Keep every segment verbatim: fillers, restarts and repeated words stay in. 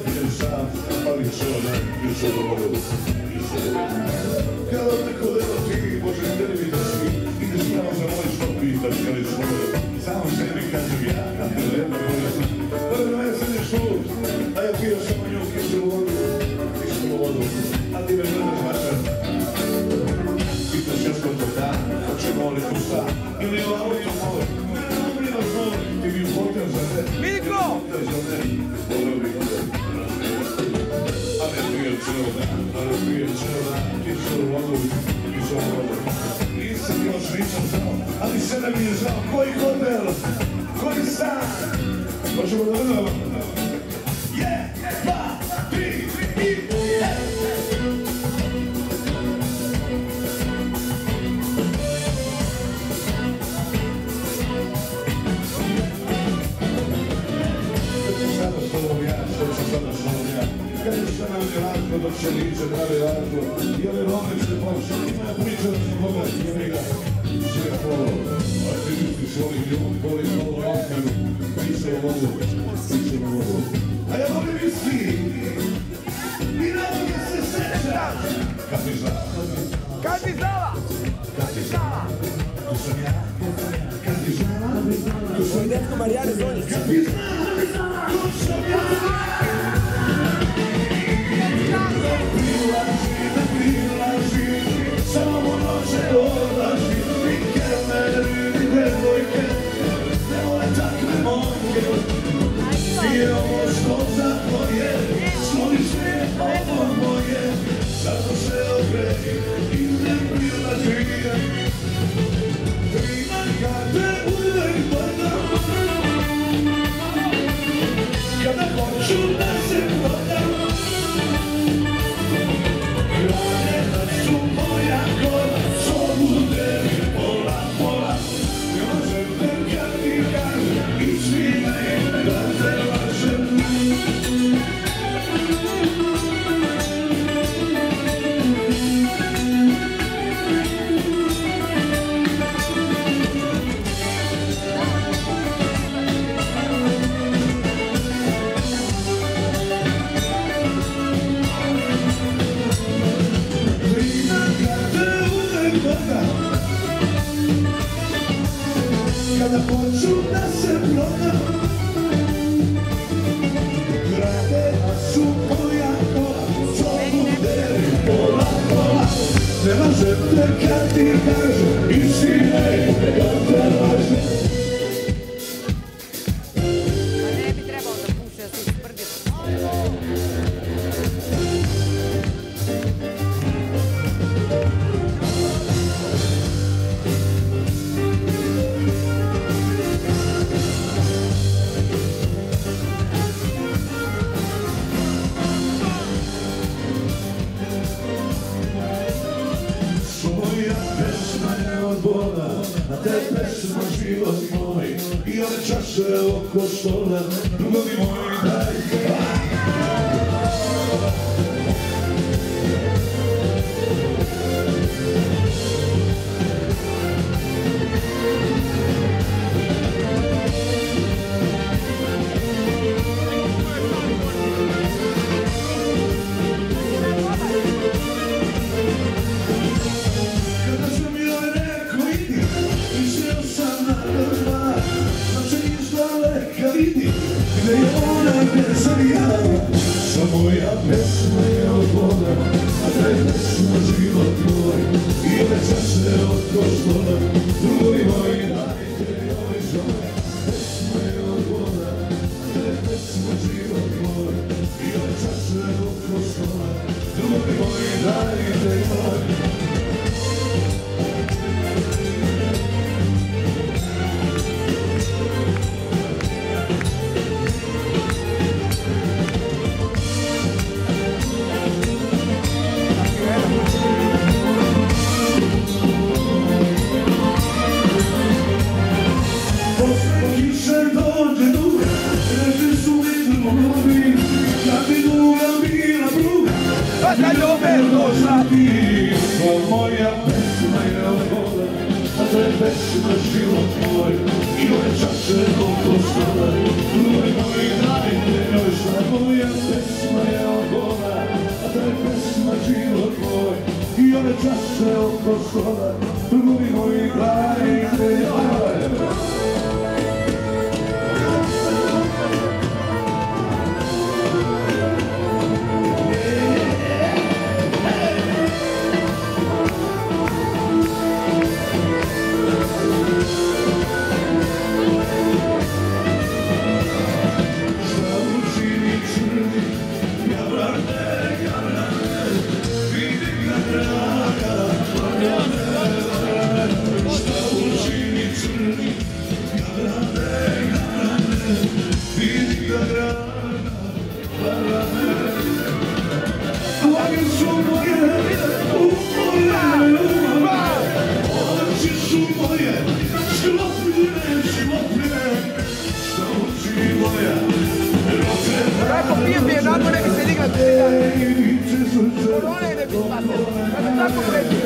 idem sam, ali čovjek, još od ovoga, kada neko lego ti, Bože, ne mi da si, ideš tamo za moj što pitaš, kada je svoje, samo sebi kažem ja, kad te lego moja zna, kada me mene sedeš tu, a ja pio samo nju kiselu vodu, kiselu vodu, a ti me gledaš vaša, pitaš još kod da, hoće molit u šta, ili u auto moj, ne mi vas molim, ti mi u hotel za ne, Mirko! hotel za ne, volio bih te, ale pijem cijel dan, ale pijem cijel dan, kiselu vodu, kiselu vodu. Nisam još, nisam znao, ali sada mi je znao koji hotel, koji stan. Možemo da vrlo? Jedan, dva, tri, i kad je sve nam je razlo, dok se liče pravi razlo, i ove romešte poče, ima ja priča da sam Boga i njega, sve polo, a ti misli se ovih ljudi, koji polo okrenu, piše u vodu, piše u vodu. A ja volim viski, i na ovoga se srećam, kad mi znala, Kad mi znala? kad mi znala, tu sam ja, kad mi znala, tu sam ja, Detko Marijane Zonjić. kad mi znala, tu sam ja. Samo noće odlaži, nike me ljubi devojke, ne vole takve momke. Nije ovo što za tvoje, sloni sve ovo moje, zato se okreći i ne prilaži. Trina kad te uvek gledam, kada hoću da se prodam. Graneta su moja kola, slobude mi pola, pola. Ne možem te kad ti kažem, i svi me da te lažem. Kada hoću da se prodam, graneta su moja kola, slobude mi pola, pola. Ne lažem te kad ti kažem, istine da te lažem. Ne bi trebao da puše, da se usprdio. A te pesma život moj, i ove čaše oko stola, drugovi moji dajte. Gde je ona, gde sam ja, samo moja pesma je od Boga, a taj pesma život moj, i ove čaše od kostola, drugovi moji dajte ovaj žoj. Pesma je od Boga, a taj pesma život moj, i ove čaše od kostola, drugovi moji dajte ovaj. Moja pesma je od Boga, a to je pesma život moj, i ove čaše oko stola, drugovi moji dajte još, moja pesma Ove čaše oko stola, drugi moji glavi se joj. Tako pijem mi je nakon ne bi se digla korone ne bi spatio. Kada tako pređe.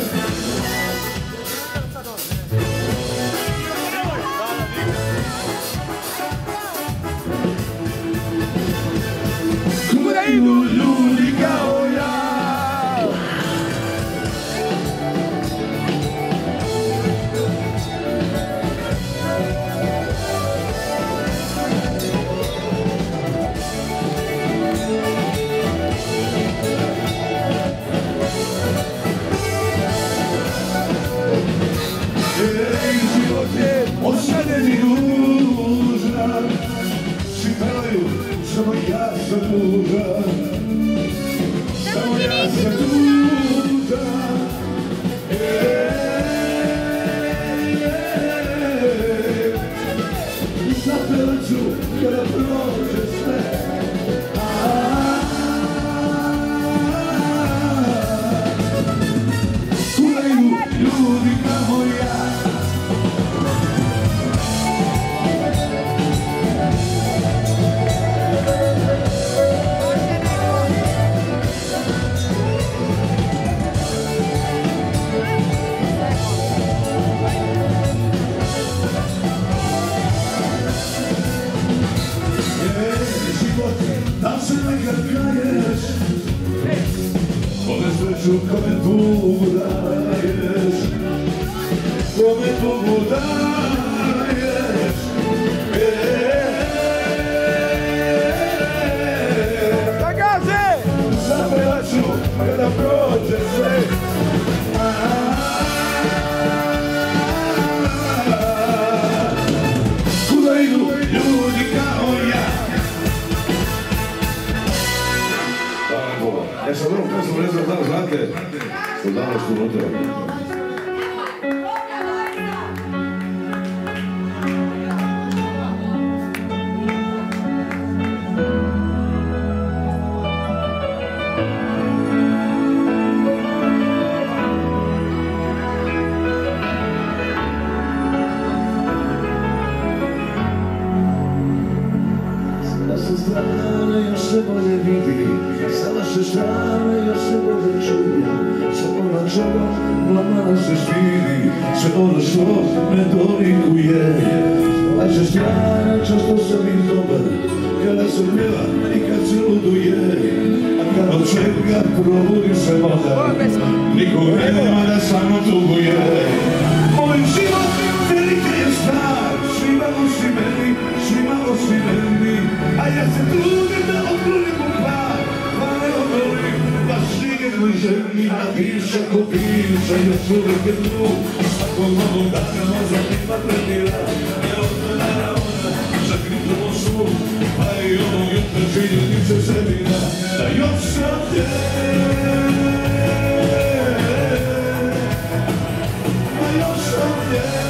Kuda idu ljudi kao ja. Osadeni dužan, svi pelaju, samo ja sam dužan, samo ja sam dužan. Zapevat ću kada prođe sve. Kuda idu ljudi kao ja. Da se nekad kaješ, kome sreću, kome tugu daješ, kome tugu daješ. Da gaze! Zapevat ću kada prođe sve. Kuda idu ljudi kao ja. Ja sam vrlo pesmu, ne znam da li znate, od danas unutra. Sa naše strane još se bolje vidi, sa naše strane još se bolje čuje. Samo na čega glava se stidi, sve ono što me dolikuje. Sa naše strane često sam i dobar, kada se pjeva i kad se luduje. A kad od čega probudi se voda, nikog nema da samo tuguje. Moj život velika je stvar, svima osim meni, svima osim meni. A ja se trudim da okrunim u par, pa ne odolim, baš nijednoj ženi. A bivša ko bivša, još uvijek je tu, svakog novog dana možda ima pretira. Ne odmena ona, zakritu mošu, pa i onog jutra činjenice semina, da još sam te. A još sam te.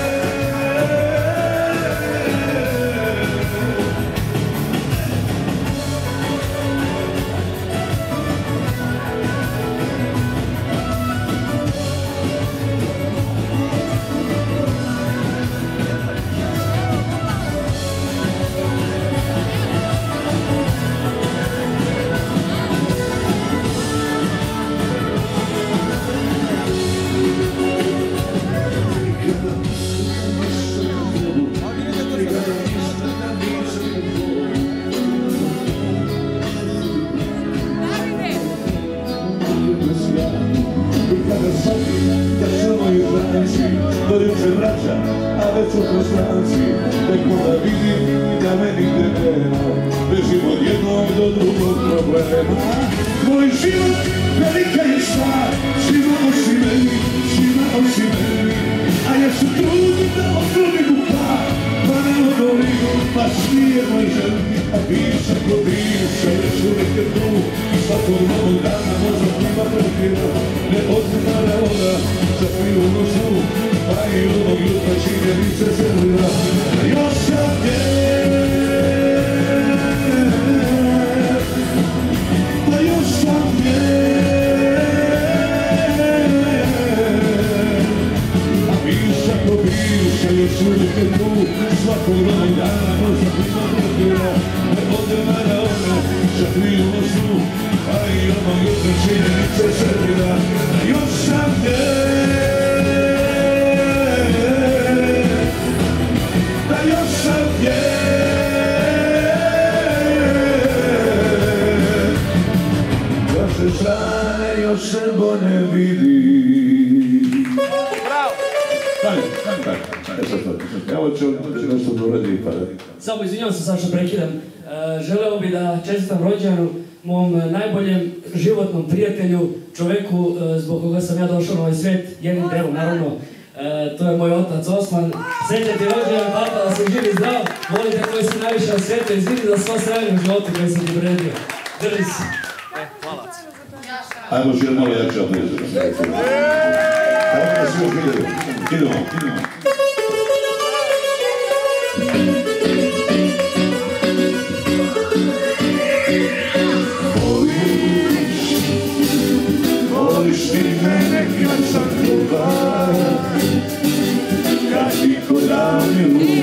kada shvati da samo je znači, do juče vraća, a već u prostranci, tek onda vidim da me nigde nema, bežim od jednog do drugog problema. Tvoj život velika je stvar, svima osim meni, svima osim meni, a ja se trudim da otvorim u par, pa ne odolim, pa smije moj želj, a bivša ko bivša, još uvijek je tu, i svakog novog dana možda prima pretira, ne odmara ona, za krivu noću, pa i ovog jutra činjenice servira. Još sam gdje, pa još sam gdje, a bivša ko bivša, još uvijek je tu, svakog novog dana možda prima pretira, ne odmara ona, za krivu noću, pa i ovog jutra činjenice servira. Još sam gdje, da još sam gdje, da se strane još nebo ne vidi. Stani, stani, stani. Evo ću nešto doraditi pa da... Samo izvinjavam se sad što prekidam. Želeo bi da čestitam rođendanu mom najboljem životnom prijatelju, čoveku zbog koga sam ja došao na ovaj svijet, jednim delom, naravno. To je moj otac Osman. Srećan ti rođendan, tata, da si živ i zdrav, volite koji si najviše na svijetu, izvini za sva sranje u životu koji sam ti priredio. Drži se. Hvala. Ajmo što je malo jače oblizu. Ajmo da svi idemo. Idemo, idemo. Voliš ti mene kad sam kovar, kad ti ko davnju